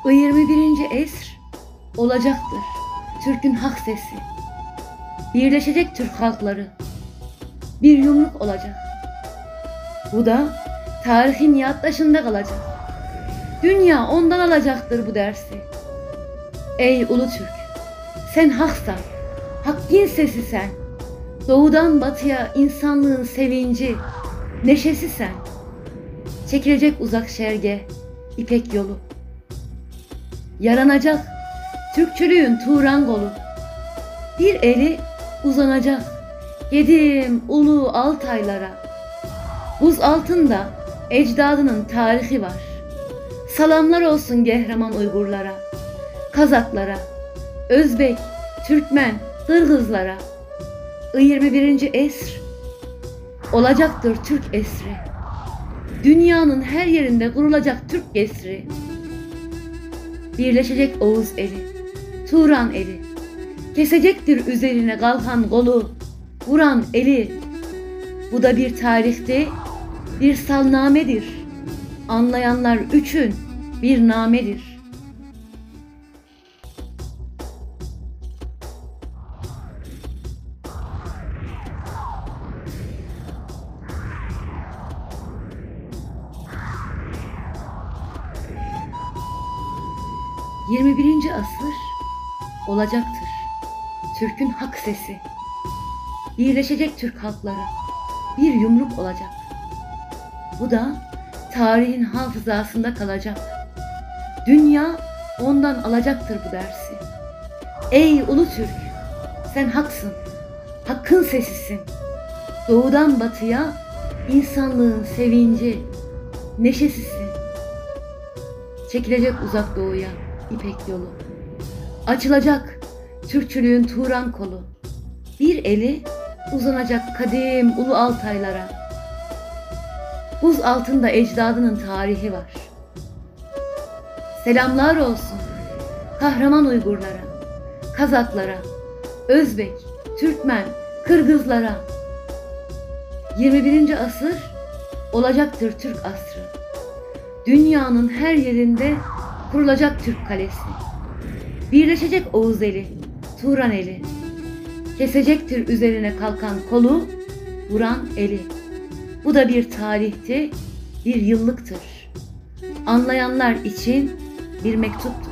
O 21. esr olacaktır Türk'ün hak sesi. Birleşecek Türk halkları, bir yumruk olacak. Bu da tarihin yaddaşında kalacak. Dünya ondan alacaktır bu dersi. Ey ulu Türk, sen haksan, hakkın sesi sen. Doğudan batıya insanlığın sevinci, neşesi sen. Çekilecek uzak şerge, ipek yolu. Yaranacak Türkçülüğün Turan kolu. Bir eli uzanacak Gedim ulu Altaylara. Buz altında ecdadının tarihi var. Salamlar olsun Gehreman Uygurlara, Kazaklara, Özbek, Türkmen, Kırgızlara. 21. esr olacaktır Türk esri. Dünyanın her yerinde kurulacak Türk esri. Birleşecek Oğuz eli, Turan eli. Kesecektir üzerine kalkan kolu, vuran eli. Bu da bir tarihte bir salnamedir. Anlayanlar üçün bir namedir. ...21. asır olacaktır Türk'ün hak sesi. Birleşecek Türk halkları, bir yumruk olacak. Bu da tarihin hafızasında kalacak. Dünya ondan alacaktır bu dersi. Ey ulu Türk, sen haksın, hakkın sesisin. Doğudan batıya insanlığın sevinci, neşesisin. Çekilecek uzak doğuya ipek yolu. Açılacak Türkçülüğün Turan kolu. Bir eli uzanacak kadim ulu Altaylara. Buz altında ecdadının tarihi var. Selamlar olsun kahraman Uygurlara, Kazaklara, Özbek, Türkmen, Kırgızlara. 21. asır olacaktır Türk asrı. Dünyanın her yerinde kurulacak Türk kalesi. Birleşecek Oğuz eli, Turan eli. Kesecektir üzerine kalkan kolu, vuran eli. Bu da bir tarihti, bir yıllıktır. Anlayanlar için bir mektuptur.